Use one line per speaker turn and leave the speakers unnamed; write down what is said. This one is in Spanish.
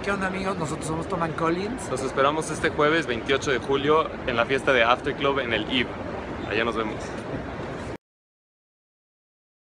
¿qué onda amigos? Nosotros somos Tom and Collins.
Los esperamos este jueves 28 de julio en la fiesta de After Club en el IB. Allá nos vemos.